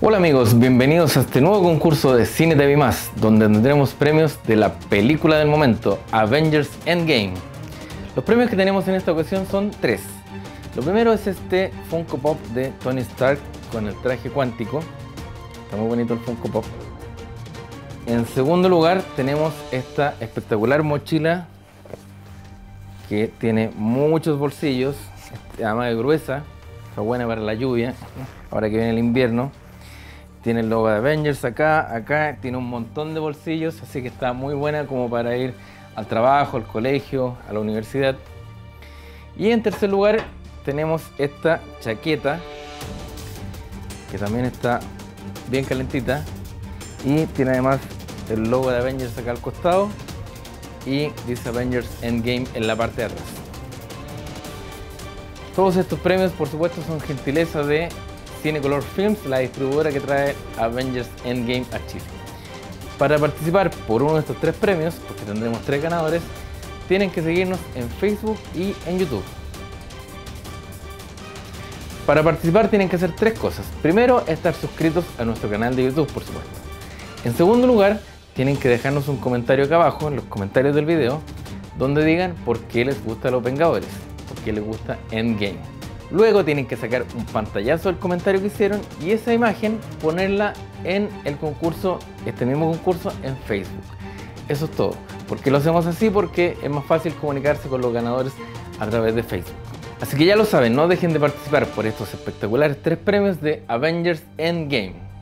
Hola amigos, bienvenidos a este nuevo concurso de Cine TV+, donde tendremos premios de la película del momento, Avengers Endgame. Los premios que tenemos en esta ocasión son tres. Lo primero es este Funko Pop de Tony Stark con el traje cuántico. Está muy bonito el Funko Pop. En segundo lugar tenemos esta espectacular mochila que tiene muchos bolsillos, además es gruesa, está buena para la lluvia, ahora que viene el invierno. Tiene el logo de Avengers acá tiene un montón de bolsillos, así que está muy buena como para ir al trabajo, al colegio, a la universidad. Y en tercer lugar tenemos esta chaqueta, que también está bien calentita, y tiene además el logo de Avengers acá al costado, y dice Avengers Endgame en la parte de atrás. Todos estos premios, por supuesto, son gentileza de Cinecolor Films, la distribuidora que trae Avengers Endgame a Chile. Para participar por uno de estos tres premios, porque tendremos tres ganadores, tienen que seguirnos en Facebook y en YouTube. Para participar tienen que hacer tres cosas. Primero, estar suscritos a nuestro canal de YouTube, por supuesto. En segundo lugar, tienen que dejarnos un comentario acá abajo, en los comentarios del video, donde digan por qué les gusta Los Vengadores, por qué les gusta Endgame. Luego tienen que sacar un pantallazo del comentario que hicieron y esa imagen ponerla en el concurso, este mismo concurso, en Facebook. Eso es todo. ¿Por qué lo hacemos así? Porque es más fácil comunicarse con los ganadores a través de Facebook. Así que ya lo saben, no dejen de participar por estos espectaculares tres premios de Avengers Endgame.